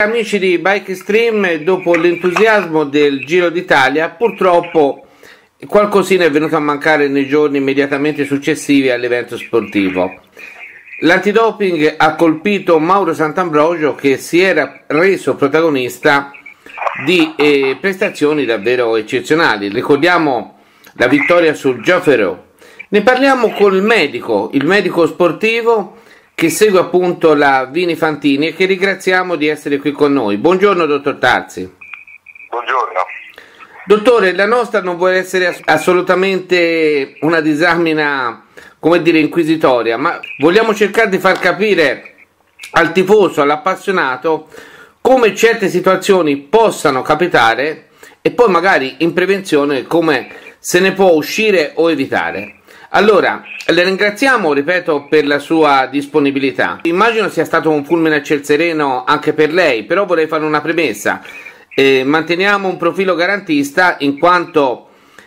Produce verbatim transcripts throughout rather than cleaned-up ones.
Amici di Bike Extreme, dopo l'entusiasmo del Giro d'Italia, purtroppo qualcosina è venuto a mancare nei giorni immediatamente successivi all'evento sportivo. L'antidoping ha colpito Mauro Sant'Ambrogio, che si era reso protagonista di eh, prestazioni davvero eccezionali. Ricordiamo la vittoria sul Gioffero. Ne parliamo con il medico, il medico sportivo che segue appunto la Vini Fantini e che ringraziamo di essere qui con noi. Buongiorno dottor Tarzi. Buongiorno. Dottore, la nostra non vuole essere assolutamente una disamina, come dire, inquisitoria, ma vogliamo cercare di far capire al tifoso, all'appassionato, come certe situazioni possano capitare e poi magari in prevenzione come se ne può uscire o evitare. Allora, le ringraziamo, ripeto, per la sua disponibilità. Immagino sia stato un fulmine a ciel sereno anche per lei, però vorrei fare una premessa. Eh, manteniamo un profilo garantista in quanto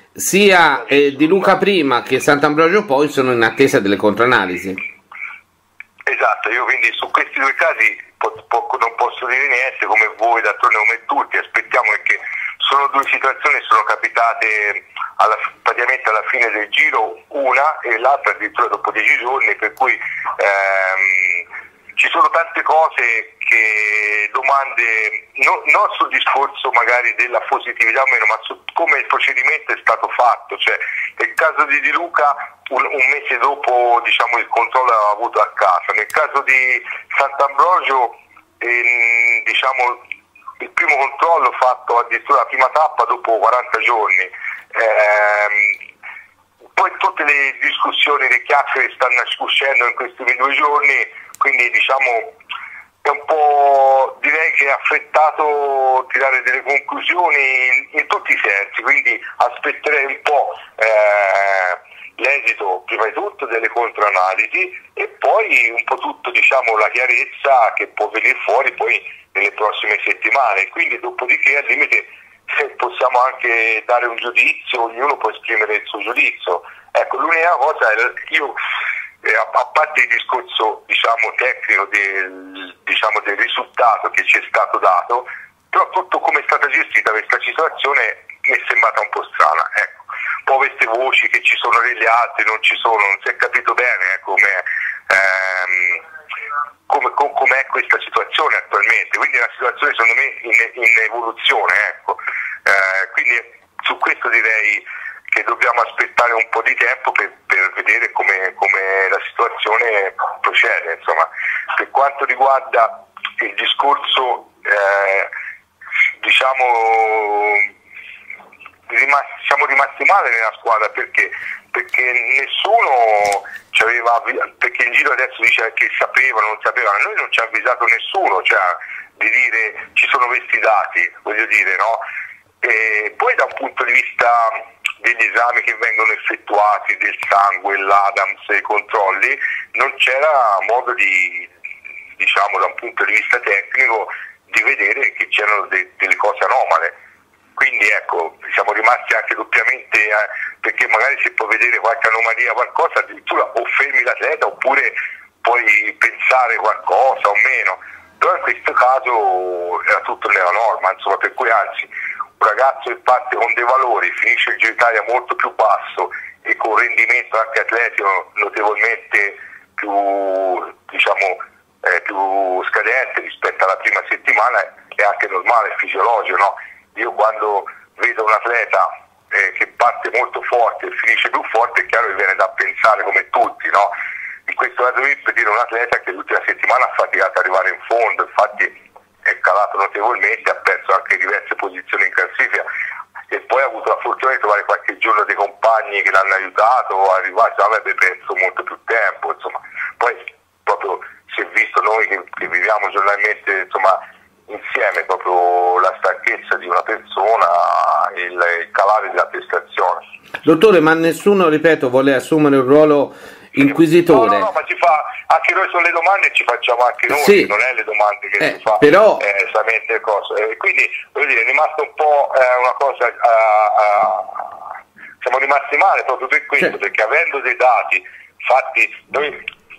sia eh, Di Luca prima che Sant'Ambrogio poi sono in attesa delle controanalisi. Esatto, io quindi su questi due casi po po non posso dire niente, come voi, d'altronde come tutti, aspettiamo perché sono due situazioni che sono capitate alla, praticamente alla fine del giro, una e l'altra addirittura dopo dieci giorni, per cui ehm, ci sono tante cose che domande no, non sul discorso magari della positività o meno, ma su come il procedimento è stato fatto. Cioè, nel caso di Di Luca un, un mese dopo, diciamo, il controllo l'aveva avuto a casa, nel caso di Sant'Ambrogio ehm, diciamo, il primo controllo fatto addirittura la prima tappa dopo quaranta giorni. Ehm, poi tutte le discussioni, le chiacchiere stanno uscendo in questi due giorni, quindi diciamo è un po', direi che è affrettato tirare delle conclusioni in, in tutti i sensi, quindi aspetterei un po' eh, l'esito prima di tutto delle controanalisi e poi un po' tutto, diciamo, la chiarezza che può venire fuori poi nelle prossime settimane, quindi dopodiché al limite possiamo anche dare un giudizio, ognuno può esprimere il suo giudizio. Ecco, l'unica cosa è io eh, a parte il discorso, diciamo, tecnico del, diciamo, del risultato che ci è stato dato, però tutto come è stata gestita questa situazione mi è sembrata un po' strana, ecco. Poi queste voci che ci sono delle altre, non ci sono, non si è capito bene eh, come ehm, come, com, com'è questa situazione attualmente, quindi è una situazione secondo me in, in evoluzione, ecco. Eh, quindi su questo direi che dobbiamo aspettare un po' di tempo per, per vedere come, come la situazione procede. Insomma, per quanto riguarda il discorso eh, diciamo rimasti, siamo rimasti male nella squadra perché perché nessuno ci aveva, perché il giro adesso dice che sapevano, non sapevano, noi non ci ha avvisato nessuno, cioè di dire ci sono questi dati, voglio dire, no? E poi da un punto di vista degli esami che vengono effettuati, del sangue, l'Adams e i controlli, non c'era modo di, diciamo, da un punto di vista tecnico di vedere che c'erano de delle cose anomale. Quindi ecco, siamo rimasti anche doppiamente, eh, perché magari si può vedere qualche anomalia, qualcosa, addirittura o fermi l'atleta oppure puoi pensare qualcosa o meno, però in questo caso era tutto nella norma, insomma, per cui anzi un ragazzo che parte con dei valori, finisce il Giro d'Italia molto più basso e con un rendimento anche atletico notevolmente più, diciamo, eh, più scadente rispetto alla prima settimana, è anche normale, è fisiologico, no? Io quando vedo un atleta eh, che parte molto forte e finisce più forte, è chiaro che viene da pensare come tutti, no? In questo caso qui per dire un atleta che l'ultima settimana ha faticato ad arrivare in fondo, infatti è calato notevolmente, ha perso anche diverse posizioni in classifica e poi ha avuto la fortuna di trovare qualche giorno dei compagni che l'hanno aiutato a arrivare, se avrebbe perso molto più tempo, insomma. Poi proprio si è visto noi che, che viviamo giornalmente, insomma, insieme proprio la stanchezza di una persona, il, il calare della prestazione. Dottore, ma nessuno, ripeto, vuole assumere un ruolo inquisitore. No, no, no, ma ci fa, anche noi sono le domande ci facciamo anche noi, sì. Non è le domande che eh, si fa però... eh, esattamente cose. E quindi voglio dire, è rimasto un po' eh, una cosa, uh, uh, siamo rimasti male proprio per questo, cioè... perché avendo dei dati fatti, noi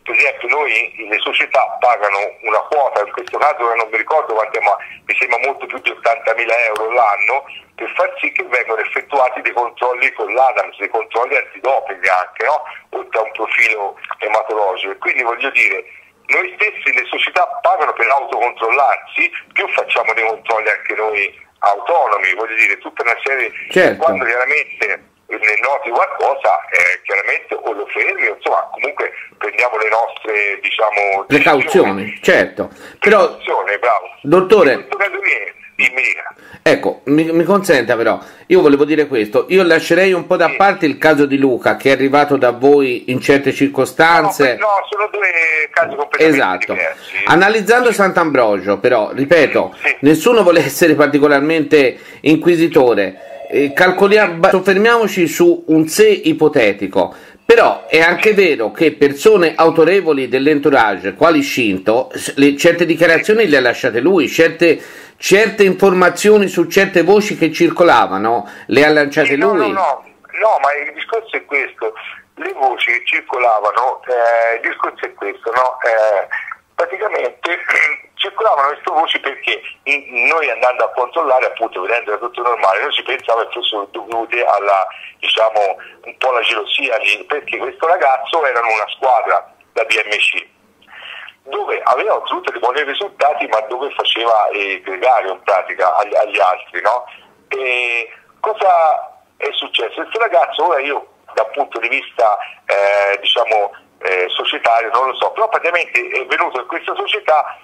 per esempio noi le società pagano una quota, in questo caso non mi ricordo quanto è, ma mi sembra molto più di ottantamila euro l'anno, per far sì che vengano effettuati dei controlli con l'Adams, dei controlli antidoping anche, no? Oltre a un profilo ematologico. E quindi voglio dire, noi stessi le società pagano per autocontrollarsi, più facciamo dei controlli anche noi autonomi, voglio dire, tutta una serie, certo. Quando chiaramente ne noti qualcosa, eh, chiaramente o lo fermi, insomma comunque prendiamo le nostre, diciamo, precauzioni, certo. Però, precauzione, bravo. dottore, in questo caso mi, mi ecco, mi, mi consenta però, io volevo dire questo, io lascerei un po' da sì. parte il caso di Luca, che è arrivato da voi in certe circostanze. No, no, sono due casi completamente esatto. diversi. Analizzando Sant'Ambrogio, però, ripeto, sì. nessuno vuole essere particolarmente inquisitore. Eh, calcoliamo, soffermiamoci su un se ipotetico, però è anche vero che persone autorevoli dell'entourage, quali Scinto, le, certe dichiarazioni le ha lasciate lui, certe, certe informazioni su certe voci che circolavano le ha lanciate sì, no, lui. No, no, no, ma il discorso è questo, le voci che circolavano, eh, il discorso è questo, no? Eh, praticamente circolavano queste voci perché in, noi andando a controllare, appunto vedendo tutto normale, noi ci pensavamo che fossero dovute alla, diciamo, un po' la gelosia di, perché questo ragazzo era in una squadra da B M C dove aveva ottenuto dei buoni risultati, ma dove faceva il gregario in pratica agli, agli altri, no? E cosa è successo? Questo ragazzo, ora io dal punto di vista eh, diciamo eh, societario non lo so, però praticamente è venuto in questa società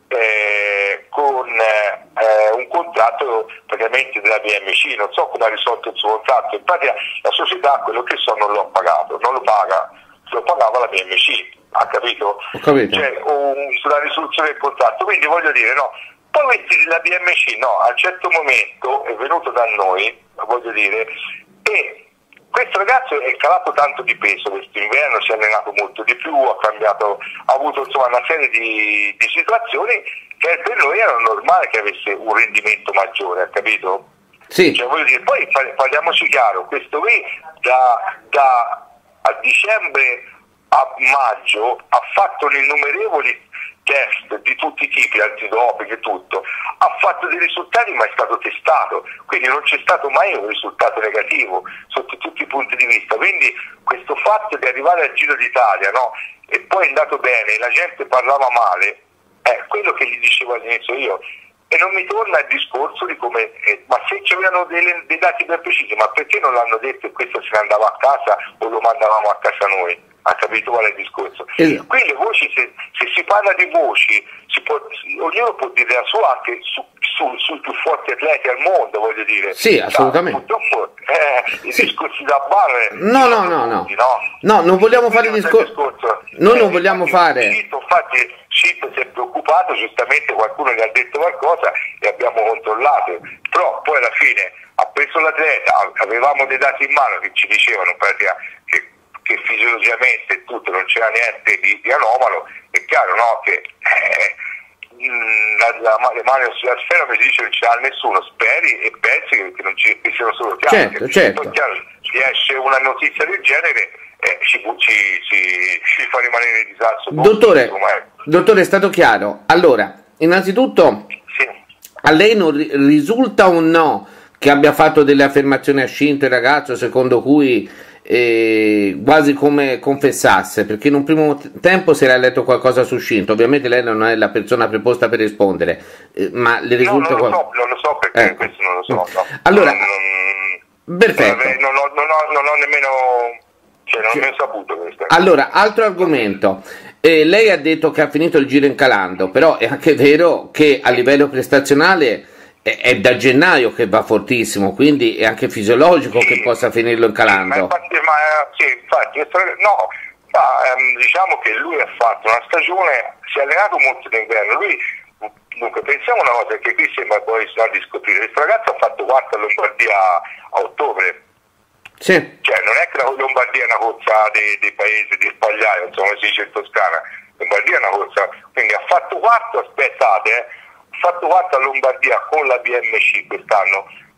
Eh, con eh, un contratto praticamente della B M C, non so come ha risolto il suo contratto, in pratica la società, quello che so, non lo ha pagato, non lo paga, lo pagava la B M C, ha capito? Ho capito. Cioè, un, sulla risoluzione del contratto, quindi voglio dire, no, poi questi della B M C, no, a un certo momento è venuto da noi, voglio dire, e questo ragazzo è calato tanto di peso quest'inverno, si è allenato molto di più, ha cambiato, ha avuto insomma una serie di, di situazioni che per noi era normale che avesse un rendimento maggiore, ha capito? Sì. Cioè, voglio dire, poi parliamoci chiaro, questo qui da, da a dicembre a maggio ha fatto innumerevoli test di tutti i tipi, antidoping e tutto, ha fatto dei risultati ma è stato testato, quindi non c'è stato mai un risultato negativo sotto tutti i punti di vista, quindi questo fatto di arrivare al Giro d'Italia, no, e poi è andato bene, la gente parlava male, è quello che gli dicevo all'inizio io, e non mi torna il discorso di come, eh, ma se c'erano dei, dei dati ben precisi, ma perché non l'hanno detto e questo se ne andava a casa o lo mandavamo a casa noi? Ha capito qual è il discorso? Esatto. Qui le voci, se, se si parla di voci, si può, ognuno può dire la sua anche su, su, sui più forti atleti al mondo, voglio dire. Sì, assolutamente. Ah, purtroppo eh, i sì. discorsi da bar. No, no, no, no. Tutti, no. No, non vogliamo fare il discorso. Noi non vogliamo fare. Scito, infatti, Scito si è preoccupato, giustamente qualcuno gli ha detto qualcosa e abbiamo controllato. Però poi alla fine ha preso l'atleta, avevamo dei dati in mano che ci dicevano pratica, che che fisiologicamente e tutto non c'era niente di, di anomalo, è chiaro, no, che eh, la, la, le mani sulla sfera mi dice che non ce l'ha nessuno, speri e pensi che, che non ci che siano solo chiacchiere. Certo, certo. Poi chiaro, se esce una notizia del genere eh, ci, ci, ci, ci fa rimanere di disastro. Dottore, dottore, è stato chiaro. Allora, innanzitutto, sì. a lei non risulta o no che abbia fatto delle affermazioni a Scinto il ragazzo secondo cui Eh, quasi come confessasse, perché in un primo tempo si era letto qualcosa su Scinto, ovviamente lei non è la persona preposta per rispondere, eh, ma le risulta no, non, lo qual... so, non lo so perché ecco. questo non lo so, no. Allora, non, perfetto, non, non, non, ho, non ho nemmeno cioè, non ho nemmeno saputo questo. Allora, altro argomento, eh, lei ha detto che ha finito il Giro in calando, però è anche vero che a livello prestazionale è da gennaio che va fortissimo, quindi è anche fisiologico sì, che possa finirlo in calando. Sì, ma infatti, ma, sì, infatti no, ma, ehm, diciamo che lui ha fatto una stagione, si è allenato molto d'inverno. Lui, dunque, pensiamo una cosa, che qui sembra poi di scoprire, questo ragazzo ha fatto quarto a Lombardia a, a ottobre. Sì. Cioè non è che la Lombardia è una corsa dei, dei paesi di Spagliaio, insomma si dice in Toscana, Lombardia è una corsa, quindi ha fatto quarto, aspettate, eh, fatto quarto a Lombardia con la B M C quest'anno,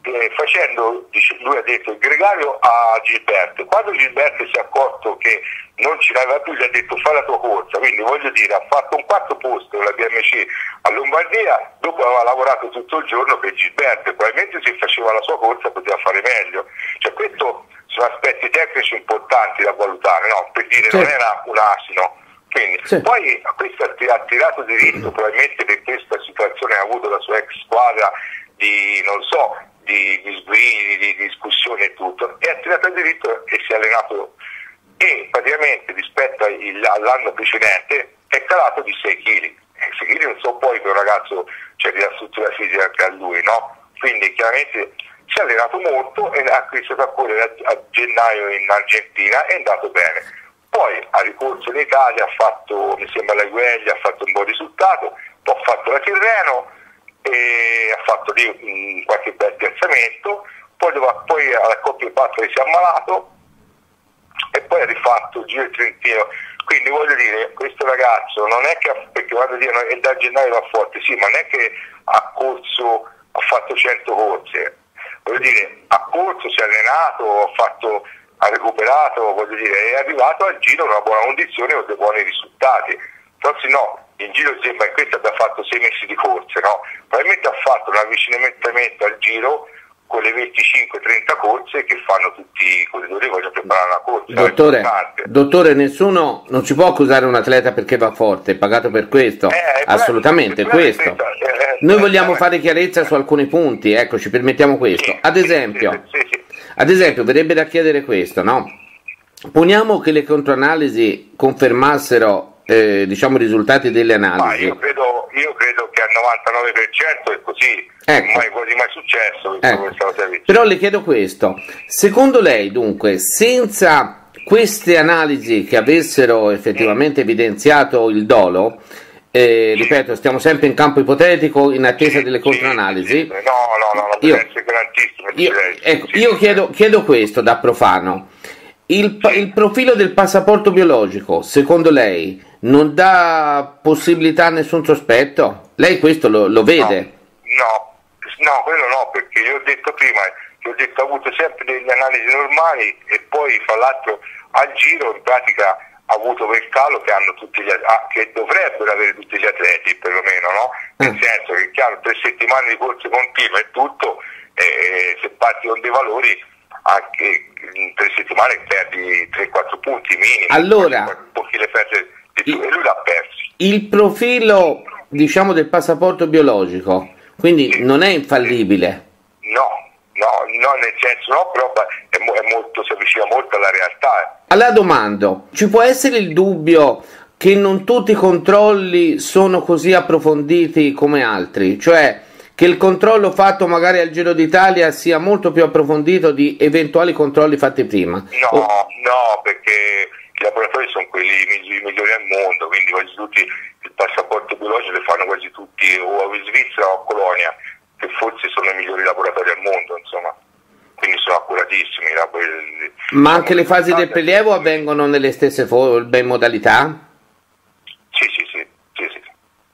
eh, facendo, dice, lui ha detto, il gregario a Gilberto. Quando Gilberto si è accorto che non ci aveva più, gli ha detto fai la tua corsa, quindi voglio dire, ha fatto un quarto posto della B M C a Lombardia, dopo aveva lavorato tutto il giorno per Gilberto e probabilmente se faceva la sua corsa poteva fare meglio. Cioè questo sono aspetti tecnici importanti da valutare, no? Per dire, sì, non era un asino. Quindi, sì. Poi questo ha tirato diritto, probabilmente per questa situazione ha avuto la sua ex squadra di, non so, di, di sguidi, di discussioni e tutto, e ha tirato diritto e si è allenato, e praticamente rispetto all'anno precedente è calato di sei chili. sei chili non so poi che un ragazzo c'è di la struttura fisica anche a lui, no? Quindi chiaramente si è allenato molto e ha iniziato a correre a, a gennaio in Argentina e è andato bene. Poi ha ricorso in Italia, ha fatto, mi sembra la Gueglia, ha fatto un buon risultato, poi ha fatto la Tirreno e ha fatto lì un, qualche bel piazzamento, poi, dove, poi alla Coppia Patria si è ammalato e poi ha rifatto il Giro del Trentino. Quindi voglio dire, questo ragazzo non è che, ha, perché vado a dire, è da gennaio va forte, sì, ma non è che ha corso, ha fatto cento corse, voglio dire, ha corso, si è allenato, ha fatto... ha recuperato, voglio dire, è arrivato al Giro in una buona condizione con dei buoni risultati. Forse no, in Giro sembra che questo abbia fatto sei mesi di corse, no? Probabilmente ha fatto un avvicinamento al Giro con le venticinque trenta corse che fanno tutti i corridori che vogliono preparare una corsa. Dottore, dottore, nessuno, non si può accusare un atleta perché va forte, è pagato per questo, eh, assolutamente, è questo. Eh, eh, Noi vogliamo eh, fare chiarezza su alcuni punti, ecco, ci permettiamo questo. Sì, ad esempio... Sì, sì, sì. Ad esempio, verrebbe da chiedere questo, no? Poniamo che le controanalisi confermassero, eh, diciamo, i risultati delle analisi. Ma io credo, io credo che al novantanove per cento è così, ecco. Mai quasi mai successo. Ecco. Però le chiedo questo, secondo lei, dunque, senza queste analisi che avessero effettivamente mm. evidenziato il dolo, Eh, ripeto, stiamo sempre in campo ipotetico in attesa delle controanalisi. No, no, no, no, io, io, ecco, io chiedo, chiedo questo da profano. Il, il profilo del passaporto biologico, secondo lei, non dà possibilità a nessun sospetto? Lei questo lo, lo vede? No, no, no, quello no, perché io ho detto prima, che ho detto ho avuto sempre delle analisi normali e poi fra l'altro al Giro in pratica ha avuto quel calo che hanno tutti gli ah, che dovrebbero avere tutti gli atleti perlomeno, no? Nel mm. senso che chiaro, tre settimane di corse continue e tutto, eh, se parti con dei valori anche in tre settimane perdi tre quattro punti minimi, allora pochi le perde di più, e lui l'ha perso. Il profilo, diciamo, del passaporto biologico quindi sì. non è infallibile? No. No, no, nel senso no, però è, è molto, si avvicina molto alla realtà. Alla domando, ci può essere il dubbio che non tutti i controlli sono così approfonditi come altri? Cioè che il controllo fatto magari al Giro d'Italia sia molto più approfondito di eventuali controlli fatti prima? No, oh. no, perché i laboratori sono quelli migliori al mondo, quindi quasi tutti il passaporto biologico li fanno quasi tutti o in Svizzera o a Colonia, che forse sono i migliori laboratori al mondo, insomma, quindi sono accuratissimi. Ma anche le fasi del prelievo avvengono nelle stesse modalità? Sì, sì, sì, sì, sì.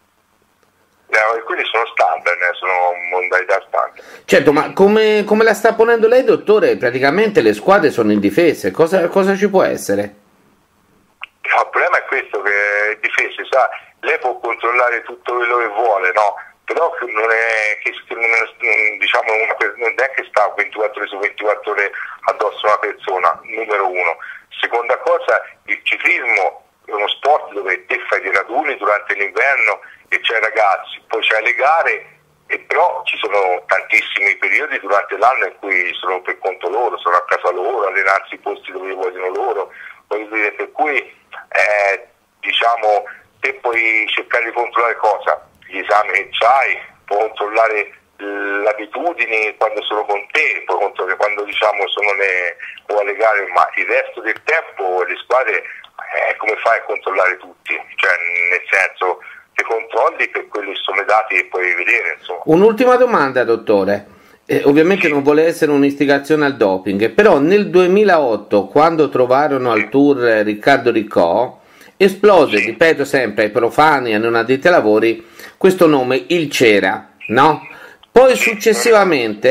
Eh, quelli sono standard, eh, sono modalità standard. Certo, ma come, come la sta ponendo lei, dottore? Praticamente le squadre sono indifese, cosa, cosa ci può essere? No, il problema è questo, che è difese, sa, lei può controllare tutto quello che vuole, no? Però non è che diciamo una, non è che sta ventiquattro ore su ventiquattro ore addosso a una persona, numero uno. Seconda cosa, il ciclismo è uno sport dove te fai dei raduni durante l'inverno e c'hai ragazzi, poi c'hai le gare, e però ci sono tantissimi periodi durante l'anno in cui sono per conto loro, sono a casa loro, allenarsi i posti dove vogliono loro, dire, per cui eh, diciamo te puoi cercare di controllare cosa? Gli esami che c'hai, puoi controllare le abitudini quando sono con te, puoi controllare quando diciamo sono le, o alle gare, ma il resto del tempo le squadre eh, come fai a controllare tutti? Cioè, nel senso, te controlli per quelli che sono i dati che puoi vedere, insomma. Un'ultima domanda, dottore. Eh, ovviamente sì. Non vuole essere un'istigazione al doping, però nel duemilaotto, quando trovarono sì. al Tour Riccardo Riccò, esplose, sì. ripeto sempre ai profani e non addetti ai lavori, questo nome, il Cera, no? Poi successivamente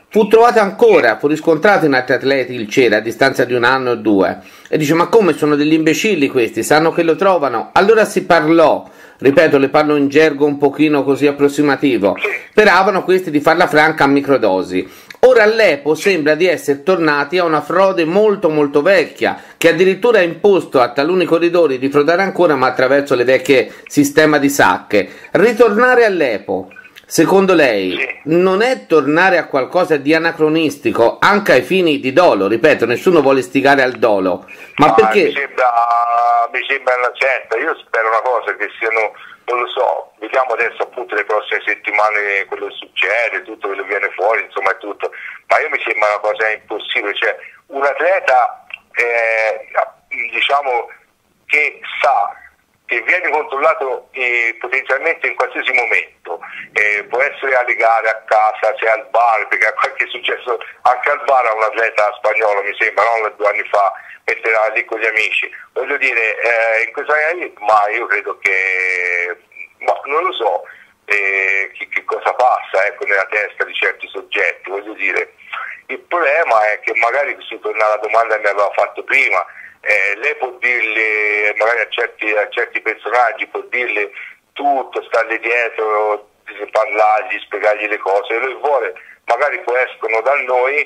fu trovato ancora, fu riscontrato in altri atleti il cere a distanza di un anno o due, e dice: ma come, sono degli imbecilli questi, sanno che lo trovano? Allora si parlò, ripeto, le parlo in gergo un pochino così approssimativo, speravano questi di farla franca a microdosi. Ora all'E P O sembra di essere tornati a una frode molto molto vecchia, che addirittura ha imposto a taluni corridori di frodare ancora, ma attraverso le vecchie sistema di sacche. Ritornare all'E P O, secondo lei, sì, non è tornare a qualcosa di anacronistico anche ai fini di dolo? Ripeto, nessuno vuole stigare al dolo, ma no, perché? Mi sembra, mi sembra una certa, io spero una cosa, che siano, non lo so, vediamo adesso appunto le prossime settimane quello che succede, tutto quello che viene fuori, insomma è tutto, ma io mi sembra una cosa impossibile, cioè un atleta eh, diciamo che sa che viene controllato eh, potenzialmente in qualsiasi momento, eh, può essere alle gare, a casa, se al bar, perché a qualche successo anche al bar a un atleta spagnolo, mi sembra, no? Due anni fa, mentre era lì con gli amici, voglio dire, eh, in questa maniera lì, ma io credo che, ma non lo so eh, che, che cosa passa ecco, nella testa di certi soggetti, voglio dire, il problema è che magari si torna alla domanda che mi aveva fatto prima. Eh, lei può dirle magari a certi, a certi personaggi, può dirle tutto, starle dietro, parlargli, spiegargli le cose, lui vuole, magari poi escono da noi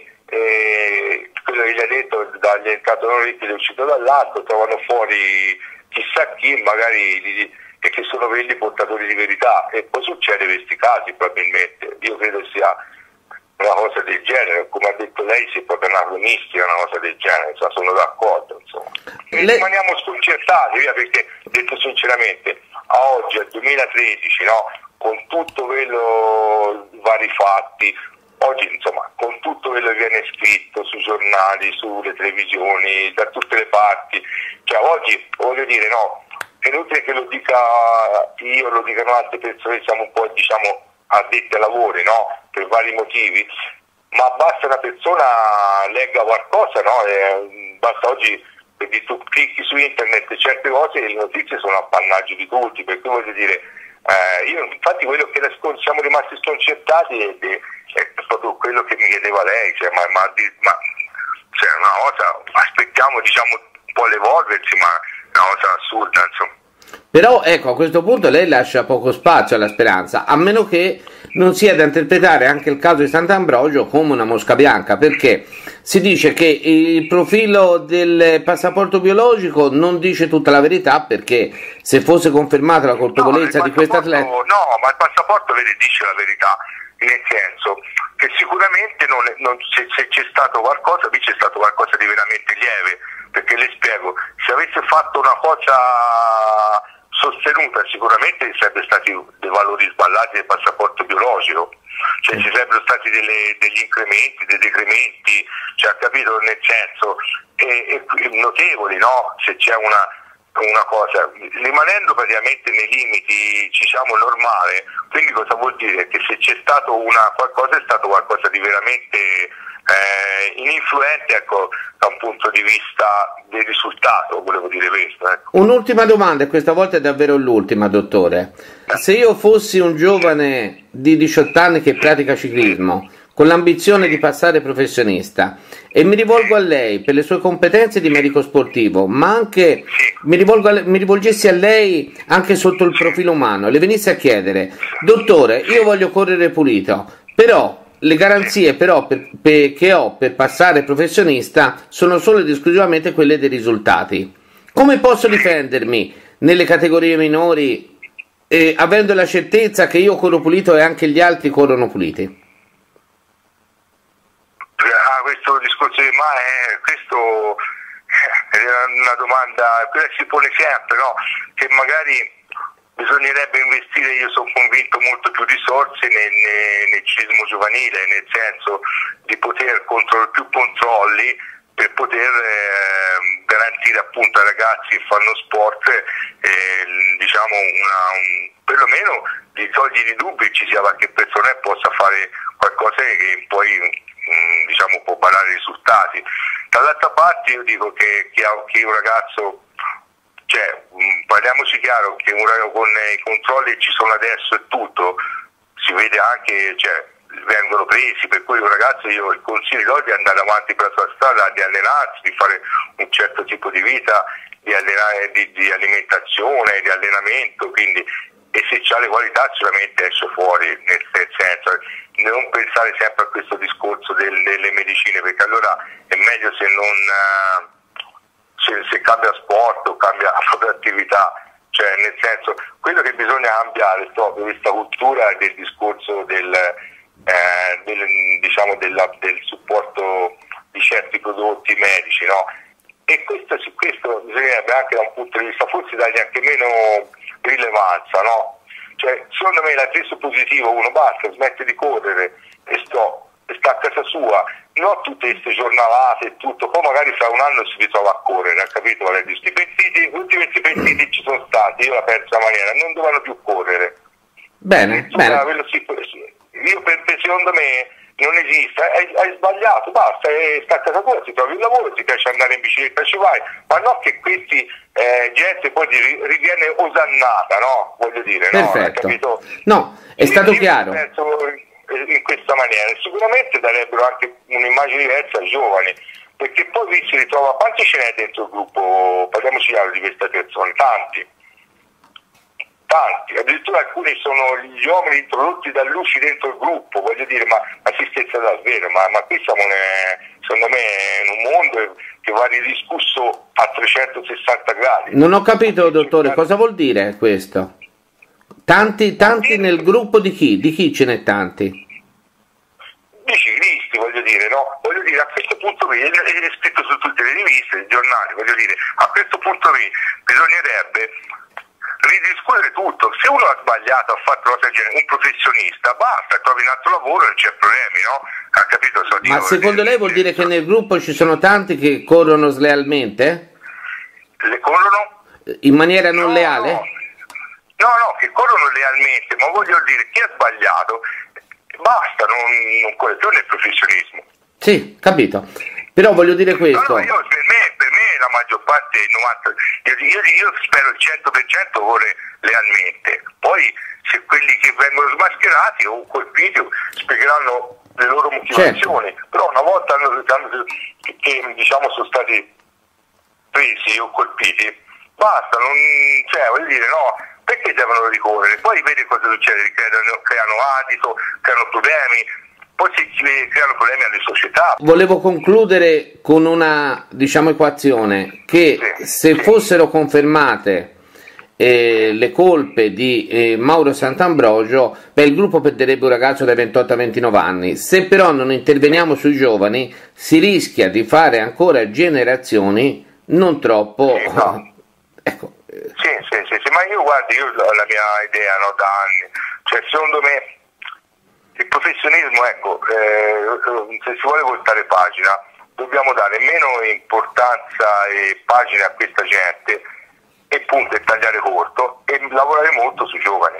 e quello che gli ha detto, gli è entrato l'orecchio, gli è uscito dall'altro, trovano fuori chissà chi, magari gli, e che sono quelli portatori di verità, e poi succede questi casi probabilmente. Io credo sia una cosa del genere, come ha detto lei, si è proprio anacronistica una cosa del genere, insomma, sono d'accordo, insomma. E Le... rimaniamo sconcertati, via, perché detto sinceramente, a oggi, al duemilatredici, no, con tutto quello, vari fatti, oggi insomma, con tutto quello che viene scritto sui giornali, sulle televisioni, da tutte le parti, cioè oggi, voglio dire, no, è inutile che lo dica io, lo dicano altre persone, siamo un po', diciamo, addetti ai lavori, no? Per vari motivi, ma basta una persona legga qualcosa, no? E basta oggi, perché tu clicchi su internet certe cose e le notizie sono appannaggio di tutti, per cui voglio dire, eh, io infatti quello che siamo rimasti sconcertati è, è, è proprio quello che mi chiedeva lei, cioè, ma, ma, ma cioè, una cosa, aspettiamo diciamo un po' l'evolversi, ma è una cosa assurda, insomma. Però ecco, a questo punto lei lascia poco spazio alla speranza, a meno che non sia da interpretare anche il caso di Sant'Ambrogio come una mosca bianca, perché si dice che il profilo del passaporto biologico non dice tutta la verità, perché se fosse confermata la colpevolezza no, di questa atleta... No, ma il passaporto vede, dice la verità, nel senso che sicuramente non, non, se, se c'è stato qualcosa, qui c'è stato qualcosa di veramente lieve, perché le spiego, se avesse fatto una cosa sostenuta sicuramente sarebbero stati dei valori sballati del passaporto biologico, cioè ci sarebbero stati delle, degli incrementi, dei decrementi, cioè ha capito, nel senso, e, e notevoli, no? Se c'è una, una cosa, rimanendo praticamente nei limiti, diciamo, normale, quindi cosa vuol dire? Che se c'è stato una qualcosa è stato qualcosa di veramente eh, ininfluente, ecco, da un punto di vista del risultato, volevo dire questo. Ecco. Un'ultima domanda, e questa volta è davvero l'ultima, dottore. Se io fossi un giovane di diciotto anni che pratica ciclismo, con l'ambizione di passare professionista, e mi rivolgo a lei per le sue competenze di medico sportivo, ma anche mi, rivolgo a le, mi rivolgessi a lei anche sotto il profilo umano, le venisse a chiedere: dottore, io voglio correre pulito, però le garanzie però per, per, che ho per passare professionista sono solo ed esclusivamente quelle dei risultati. Come posso difendermi nelle categorie minori eh, avendo la certezza che io corro pulito e anche gli altri corrono puliti? Ah, questo discorso di ma è questo è una domanda, quella si pone sempre, no? Che magari bisognerebbe investire, io sono convinto, molto più risorse nel, nel ciclismo giovanile, nel senso di poter controllare più controlli per poter eh, garantire appunto ai ragazzi che fanno sport eh, diciamo una, un, perlomeno di togliere i dubbi, ci sia qualche persona che possa fare qualcosa che poi mh, diciamo può barare i risultati. Dall'altra parte io dico che, che, che un ragazzo, cioè, mh, parliamoci chiaro, che un, con i controlli che ci sono adesso e tutto, si vede anche, cioè, vengono presi, per cui un ragazzo io il consiglio di andare avanti per la sua strada, di allenarsi, di fare un certo tipo di vita, di, allenare, di, di alimentazione, di allenamento, quindi, e se c'ha le qualità sicuramente esce fuori, nel senso, non pensare sempre a questo discorso del, delle medicine, perché allora è meglio se non se, se cambia sport o cambia la propria attività, cioè nel senso, quello che bisogna cambiare è proprio questa cultura del discorso del, eh, del, diciamo della, del supporto di certi prodotti medici, no? E questo, su questo bisognerebbe anche da un punto di vista forse dargli anche meno rilevanza, no? Cioè, secondo me l'atteso positivo, uno basta, smette di correre e sto, e sta a casa sua, non tutte queste giornalate e tutto, poi magari fra un anno si ritrova a correre, ha capito Valerio? Questi pentiti, tutti questi pentiti ci sono stati, io la penso la maniera, non dovevano più correre. Bene, bene. Io per, secondo me non esiste, hai, hai sbagliato, basta, sta a casa tua, ti trovi il lavoro, ti piace andare in bicicletta, ci vai, ma no che questi eh, gente poi ti riviene osannata, no? Voglio dire, perfetto. No, no, è stato io chiaro. Penso in questa maniera, sicuramente darebbero anche un'immagine diversa ai giovani, perché poi qui si ritrova, quanti ce n'è dentro il gruppo, parliamoci chiaro di queste persone, tanti. Tanti, addirittura alcuni sono gli uomini introdotti da Luci dentro il gruppo, voglio dire, ma, ma si scherza davvero, ma, ma qui siamo ne, secondo me in un mondo che va ridiscusso a trecentosessanta gradi. Non ho capito, dottore, cosa vuol dire questo? Tanti, tanti nel gruppo di chi? Di chi ce n'è tanti? Di ciclisti, voglio dire, no? Voglio dire, a questo punto qui, è scritto su tutte le riviste, i giornali, voglio dire, a questo punto qui bisognerebbe ridiscutere tutto. Se uno ha sbagliato, ha fatto una cosa del genere, un professionista, basta, trovi un altro lavoro e non c'è problemi, no? Ha capito? So Ma dico, secondo lei vuol dire che nel gruppo ci sono tanti che corrono slealmente? Le corrono? In maniera non no, leale? No. no, no, che corrono lealmente, ma voglio dire, chi ha sbagliato, basta, non, non corre più nel professionismo. Sì, capito. Però voglio dire questo. No, no, io, per, me, per me la maggior parte, il novanta, io, io, io spero il cento per cento corre lealmente. Poi se quelli che vengono smascherati o colpiti spiegheranno le loro motivazioni. Certo. Però una volta hanno, hanno, che, che diciamo sono stati presi o colpiti, basta, non, cioè voglio dire no, perché devono ricorrere? Poi vedi cosa succede, creano, creano adito, creano problemi. Poi si creano problemi alle società. Volevo concludere con una, diciamo, equazione che sì, se sì. fossero confermate eh, le colpe di eh, Mauro Sant'Ambrogio, beh, il gruppo perderebbe un ragazzo dai ventotto a ventinove anni. Se però non interveniamo sui giovani, si rischia di fare ancora generazioni non troppo... Sì, no. ecco. Sì, sì, sì, sì, ma io guardi, io la mia idea no, da anni, cioè secondo me il professionismo, ecco, eh, se si vuole voltare pagina, dobbiamo dare meno importanza e pagine a questa gente e punto, e tagliare corto e lavorare molto sui giovani.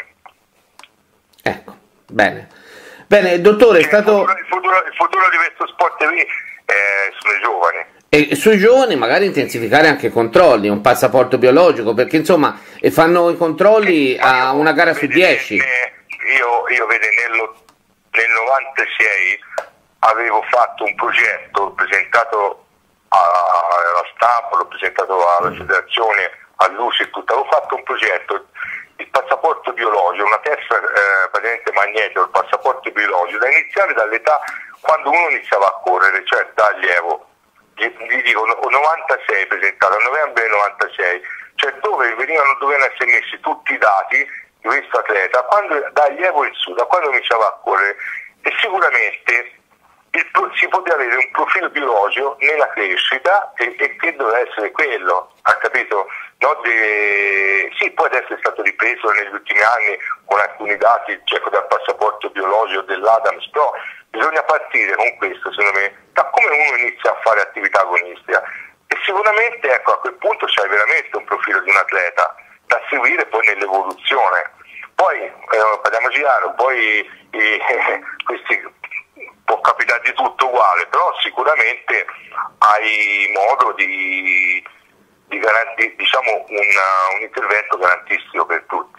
Ecco, bene. Bene, dottore, è stato... Il futuro, il futuro, il futuro di questo sport qui eh, sono i giovani. E sui giovani magari intensificare anche i controlli, un passaporto biologico, perché insomma fanno i controlli a una gara su dieci. Io, io vedo nello Nel novantasei avevo fatto un progetto, l'ho presentato alla stampa, l'ho presentato alla federazione, a Luce e tutto, avevo fatto un progetto, il passaporto biologico, una testa eh, praticamente magnetica, il passaporto biologico, da iniziare dall'età quando uno iniziava a correre, cioè da allievo, gli, gli dico novantasei presentato, a novembre del novantasei, cioè dove venivano, dovevano essere messi tutti i dati di questo atleta, quando, da allievo in su, da quando iniziava a correre, e sicuramente il, si poteva avere un profilo biologico nella crescita e, e che doveva essere quello, ha capito? No, de, sì, poi adesso è stato ripreso negli ultimi anni con alcuni dati, cioè dal passaporto biologico dell'Adams, però bisogna partire con questo, secondo me, da come uno inizia a fare attività agonistica, e sicuramente ecco, a quel punto c'è veramente un profilo di un atleta da seguire poi nell'evoluzione. Poi eh, parliamoci chiaro, poi eh, questi può capitare di tutto uguale, però sicuramente hai modo di, di garanti, diciamo una, un intervento garantistico per tutti.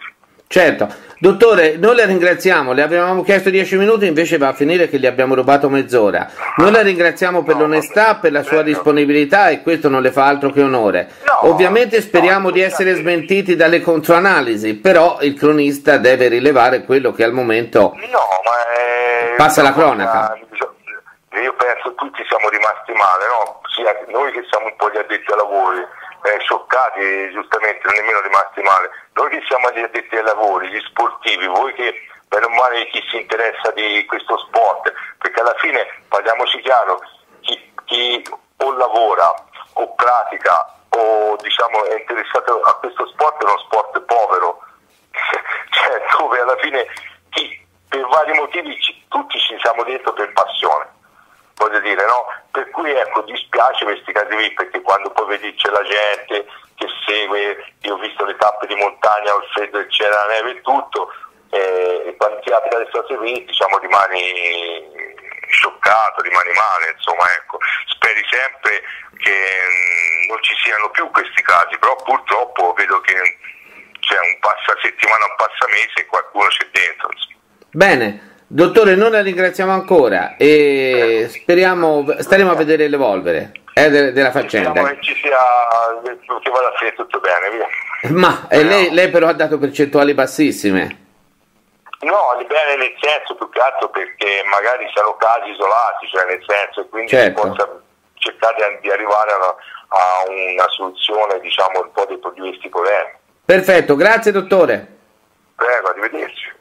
Certo, dottore, noi la ringraziamo, le avevamo chiesto dieci minuti, invece va a finire che gli abbiamo rubato mezz'ora. Noi la ringraziamo per l'onestà, per la sua disponibilità e questo non le fa altro che onore. Ovviamente speriamo di essere smentiti dalle controanalisi, però il cronista deve rilevare quello che al momento passa la cronaca. Io penso tutti siamo rimasti male, no? Sia noi che siamo un po' gli addetti ai lavori, eh, scioccati giustamente, non nemmeno rimasti male. Noi che siamo gli addetti ai lavori, gli sportivi, voi che bene o male chi si interessa di questo sport, perché alla fine, parliamoci chiaro, chi, chi o lavora o pratica o diciamo è interessato a questo sport è uno sport povero, cioè dove alla fine chi, per vari motivi ci, tutti ci siamo dentro per passione. Voglio dire, no? Per cui ecco, dispiace questi casi qui, perché quando poi vedi c'è la gente che segue, io ho visto le tappe di montagna, il freddo, c'era la neve e tutto, e quando ti capita le cose qui, diciamo, rimani scioccato, rimani male, insomma, ecco. Speri sempre che mh, non ci siano più questi casi, però purtroppo vedo che c'è un passa settimana, un passa mese e qualcuno c'è dentro. Insomma. Bene. Dottore, noi la ringraziamo ancora e speriamo, staremo a vedere l'evolvere eh, de, della faccenda. Speriamo che ci sia, che vada a finire tutto bene, via. Ma eh, lei, lei però ha dato percentuali bassissime. No, bene nel senso, più che altro perché magari siano casi isolati, cioè nel senso, e quindi certo. si possa cercare di arrivare a una, a una soluzione, diciamo, un po' di questi problemi. Perfetto, grazie dottore. Prego, arrivederci.